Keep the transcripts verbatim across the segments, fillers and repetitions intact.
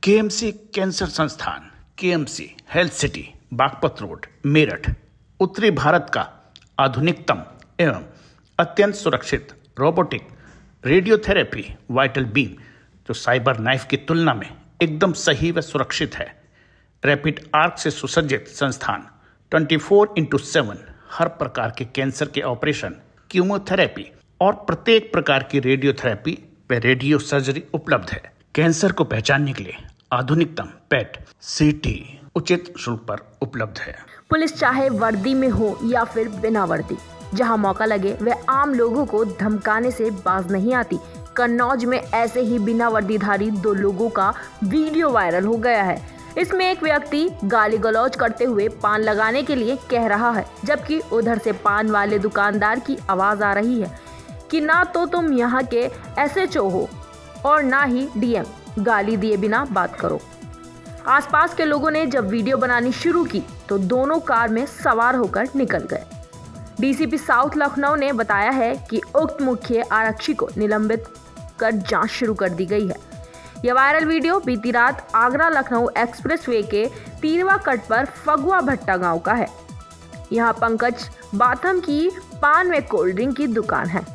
KMC cancer संस्थान, KMC health city, Baghpat road, Meerut, उत्तरी भारत का आधुनिकतम एवं अत्यंत सुरक्षित रोबोटिक रेडियोथेरेपी वाइटल बीम जो साइबर नाइफ की तुलना में एकदम सही व सुरक्षित है। रैपिड आर्क से सुसज्जित संस्थान चौबीस इंटू सात हर प्रकार के कैंसर के ऑपरेशन, कीमोथेरेपी और प्रत्येक प्रकार की रेडियोथेरेपी व रेडियो सर्जरी उपलब्ध है। कैंसर को पहचानने के लिए आधुनिकतम पेट सीटी उचित शुल्क पर उपलब्ध है। पुलिस चाहे वर्दी में हो या फिर बिना वर्दी, जहां मौका लगे वह आम लोगों को धमकाने से बाज नहीं आती। कन्नौज में ऐसे ही बिना वर्दीधारी दो लोगों का वीडियो वायरल हो गया है। इसमें एक व्यक्ति गाली गलौज करते हुए पान लगाने के लिए कह रहा है, जबकि उधर से पान वाले दुकानदार की आवाज आ रही है कि ना तो तुम यहाँ के एस एच ओ हो और ना ही डी एम, गाली दिए बिना बात करो। आसपास के लोगों ने जब वीडियो बनानी शुरू की तो दोनों कार में सवार होकर निकल गए। D C P south Lucknow ने बताया है कि उक्त मुख्य आरक्षी को निलंबित कर जांच शुरू कर दी गई है। यह वायरल वीडियो बीती रात आगरा लखनऊ एक्सप्रेसवे के तीनवा कट पर फगुआ भट्टा गांव का है। यहां पंकज बाथम की पान में कोल्ड ड्रिंक की दुकान है।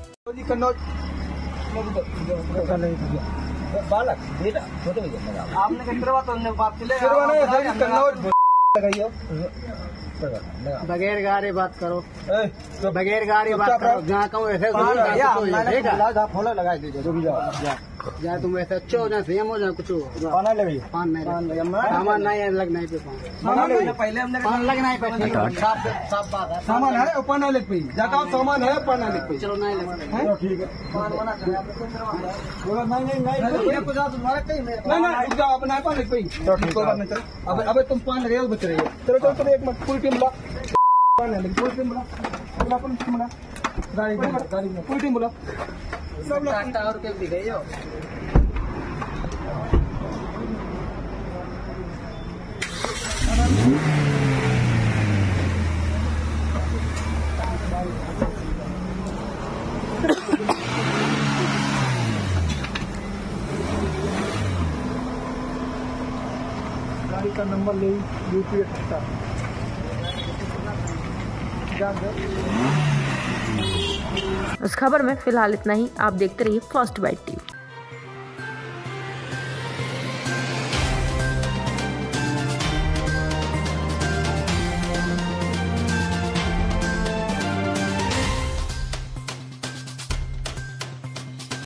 बालक बेटा छोटे भैया आपने कितने तो हमने बात चले बगैर गाड़ी बात करो, तो बगैर गाड़ी बात करो। जहाँ कहूँ ऐसे फोन लगा दीजिए, या तुम ऐसे अच्छे हो जाए सीएम हो जाए कुछ पान लगे पान नहीं सामान नहीं है लगना पे पान पहले हमने पान लगना है साफ बात है। सामान है पान लग पे जाता सामान है पान लग पे चलो नहीं लग ठीक है नहीं नहीं नहीं कुछ तुम्हारा कहीं नहीं नहीं अपना पान लग पे अब अब तुम पान लगे बच रही है। चलो चलो चलो एक मिनट पूरी टीम बुला पान लग पूरी टीम बुला बुला पूरी टीम बुला गाड़ी गाड़ी में पूरी टीम बुला सब लोग और के दिखे जो गाड़ी का नंबर ले यूपी इस खबर में फिलहाल इतना ही। आप देखते रहिए फर्स्ट बाइट टीवी।